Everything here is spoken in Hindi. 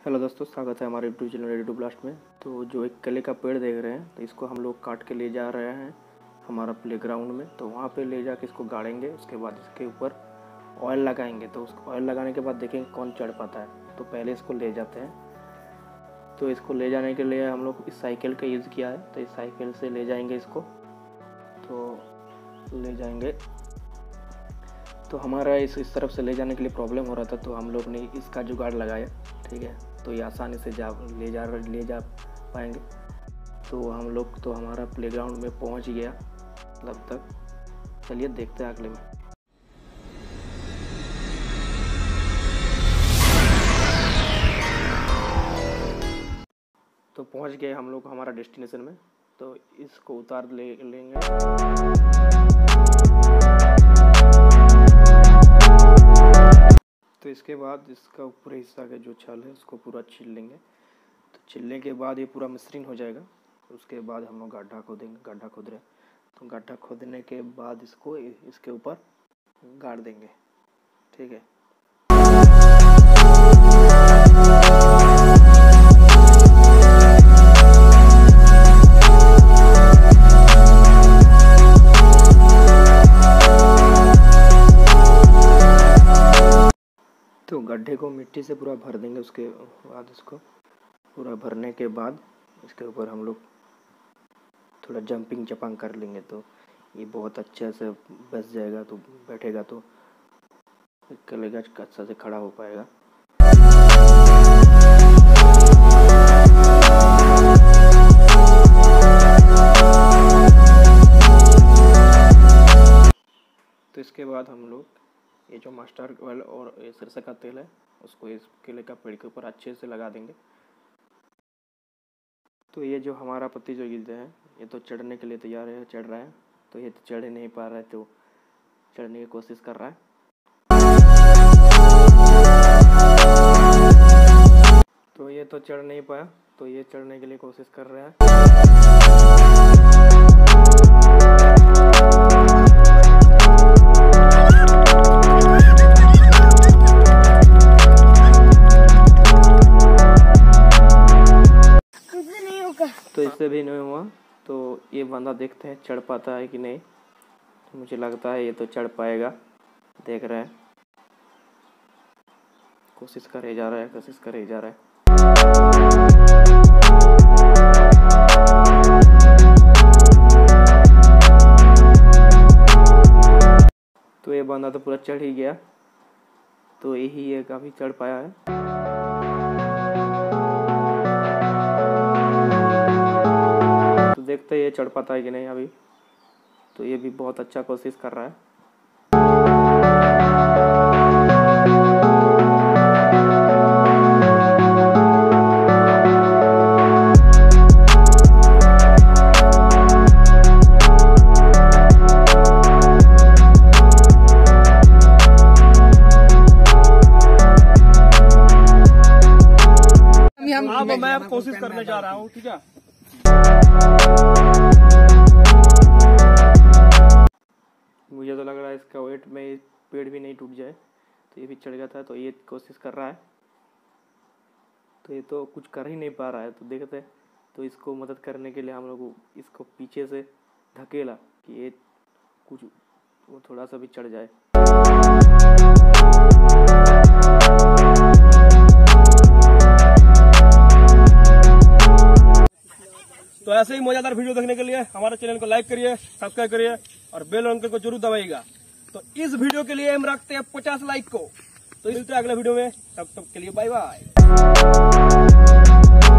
हेलो दोस्तों, स्वागत है हमारे YouTube channel ready to blast में। तो जो एक केले का पेड़ देख रहे हैं, तो इसको हम लोग काट के ले जा रहे हैं हमारा प्लेग्राउंड में। तो वहाँ पे ले जाके इसको गाड़ेंगे, उसके बाद इसके ऊपर ऑयल लगाएंगे। तो उसको ऑयल लगाने के बाद देखेंगे कौन चढ़ पाता है। तो पहले इसको ले जाते हैं। तो इसको ले जाने के लिए हम लोग इस साइकिल का यूज़ किया है। तो इस साइकिल से ले जाएंगे इसको, तो ले जाएंगे। तो हमारा इस तरफ से ले जाने के लिए प्रॉब्लम हो रहा था, तो हम लोग ने इसका जुगाड़ लगाया। ठीक है, तो ये आसानी से ले जा पाएंगे। तो हम लोग तो हमारा प्लेग्राउंड में पहुंच गया तब तक। चलिए देखते हैं अगले में। तो पहुंच गए हम लोग हमारा डेस्टिनेशन में। तो इसको उतार लेंगे। तो इसके बाद इसका ऊपर हिस्सा का जो छाल है उसको पूरा छील लेंगे। तो छीलने के बाद ये पूरा मसृण हो जाएगा। उसके बाद हम लोग गड्ढा खोदेंगे। गड्ढा खोद रहे, तो गड्ढा खोदने के बाद इसको इसके ऊपर गाड़ देंगे। ठीक है। तो गड्ढे को मिट्टी से पूरा भर देंगे। उसके बाद इसको पूरा भरने के बाद इसके ऊपर हम लोग थोड़ा जंपिंग जपांग कर लेंगे। तो ये बहुत अच्छे से बस जाएगा, तो बैठेगा तो कलेगा अच्छा से खड़ा हो पाएगा। तो इसके बाद हम लोग ये जो मस्टर्ड ऑयल और ये सरसों का तेल है उसको इस केले का पेड़ के ऊपर अच्छे से लगा देंगे। तो ये जो हमारा पत्ती जो गिलते हैं, ये तो चढ़ने के लिए तैयार है, चढ़ रहा है। तो ये तो चढ़ नहीं पा रहा है, तो चढ़ने की कोशिश कर रहा है। तो ये तो चढ़ नहीं पाया, तो ये चढ़ने के लिए कोशिश कर रहा है। तो इससे भी नहीं हुआ। तो ये बंदा देखते हैं चढ़ पाता है कि नहीं। तो मुझे लगता है ये तो चढ़ पाएगा। देख रहे हैं, कोशिश करे जा रहा है। तो ये बंदा तो पूरा चढ़ ही गया। तो यही ये काफी चढ़ पाया है। देखते ये चढ़ पाता है कि नहीं अभी। तो ये भी बहुत अच्छा कोशिश कर रहा है। अब मैं कोशिश करने जा रहा हूँ। ठीक है, मुझे तो लग रहा है इसका वेट में पेड़ भी नहीं टूट जाए। तो ये भी चढ़ गया था, तो ये कोशिश कर रहा है। तो ये तो कुछ कर ही नहीं पा रहा है। तो देखते हैं, तो इसको मदद करने के लिए हम लोग इसको पीछे से धकेला कि ये कुछ वो थोड़ा सा भी चढ़ जाए। तो ऐसे ही मजेदार वीडियो देखने के लिए हमारे चैनल को लाइक करिए, सब्सक्राइब करिए और बेल आइकन को जरूर दबाइएगा। तो इस वीडियो के लिए हम रखते हैं 50 लाइक को। तो मिलते हैं अगले वीडियो में, तब तक के लिए बाय बाय।